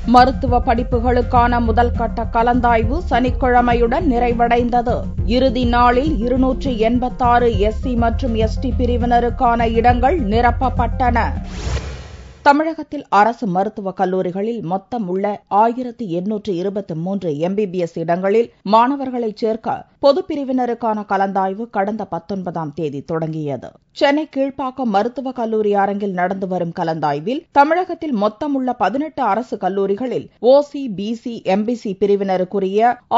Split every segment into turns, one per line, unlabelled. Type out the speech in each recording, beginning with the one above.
மருத்துவ படிப்புகளுக்கான முதல் கட்ட கலந்தாய்வு சனிக்கிழமையுடன் நிறைவடைந்தது. இறுதி நாளில் 286 SC மற்றும் ST பிரிவினருக்கான இடங்கள் நிரப்பப்பட்டன. தமிழகத்தில் அரசு மருத்துவக் கல்லூரிகளில் மொத்தம் உள்ள 1823 m.b.b.s இடங்களில் மாணவர்களை சேர்க்க பொதுப் பிரிவினருக்கான கலந்தாய்வு கடந்த 19ஆம் தேதி தொடங்கியது. சென்னை கீழ்ப்பாக்கம் மருத்துவக் கல்லூரி அரங்கில் நடந்து வரும் கலந்தாய்வில் தமிழகத்தில் மொத்தம் உள்ள 18 அரசு கல்லூரிகளில் OC, BC, MBC பிரிவினருக்குரிய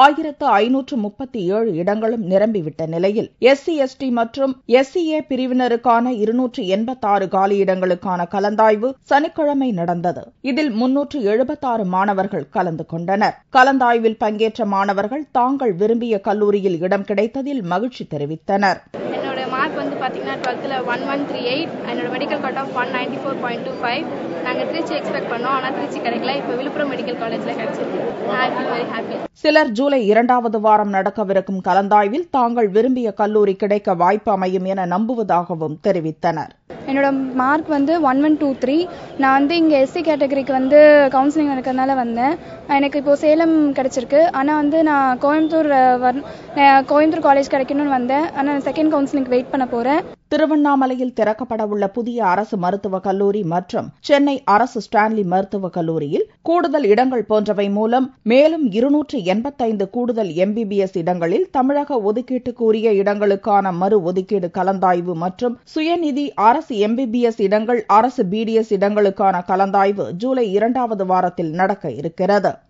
1537 இடங்களும் நிரம்பிவிட்ட நிலையில் SC, ST மற்றும் SCA பிரிவினருக்கான 286 காலியிடங்களுக்கான கலந்தாய்வு சனிக்கிழமை நடந்தது. இதில் 376 மாணவர்கள் கலந்து கொண்டனர். கலந்தாய்வில் பங்கேற்ற மாணவர்கள் தாங்கள் விரும்பிய கல்லூரியில் இடம் கிடைத்ததில் மகிழ்ச்சி தெரிவித்தனர்.
என்னோட மார்க் வந்து பாத்தீங்கன்னா 12th 1138, என்னோட மெடிக்கல் கட் ஆஃப் 194.25. நாங்க திருச்சி எக்ஸ்பெக்ட் பண்ணோம், ஆனா திருச்சி கிடைக்கல. இப்ப விழுப்புரம் மெடிக்கல் காலேஜ்ல கிடைச்சிருக்கு. I feel very happy.
சிலர் ஜூலை 2வது வாரம் நடக்கவிருக்கும் கலந்தாய்வில் தாங்கள் விரும்பிய கல்லூரி கிடைக்க வாய்ப்பு அமையும் என நம்புவதாகவும் தெரிவித்தனர்.
என்னோட மார்க் வந்து 1123. நான் வந்து இங்கே SC கேட்டகரிக்கு வந்து கவுன்சிலிங் நடக்கிறதுனால வந்தேன். எனக்கு இப்போ சேலம் கிடைச்சிருக்கு. ஆனால் வந்து நான் கோயம்புத்தூர் காலேஜ் கிடைக்கணும்னு வந்தேன். ஆனால் செகண்ட் கவுன்சிலிங் வெயிட் பண்ண போகிறேன்.
திருவண்ணாமலையில் திறக்கப்பட உள்ள புதிய அரசு மருத்துவக் கல்லூரி மற்றும் சென்னை அரசு ஸ்டான்லி மருத்துவக் கல்லூரியில் கூடுதல் இடங்கள் போன்றவை மூலம் மேலும் 285 கூடுதல் m.b.b.s இடங்களில் தமிழக ஒதுக்கீட்டுக்கு உரிய இடங்களுக்கான மறு ஒதுக்கீடு கலந்தாய்வு மற்றும் சுயநிதி அரசு m.b.b.s இடங்கள், அரசு BDS இடங்களுக்கான கலந்தாய்வு ஜூலை 2வது வாரத்தில் நடக்க இருக்கிறது.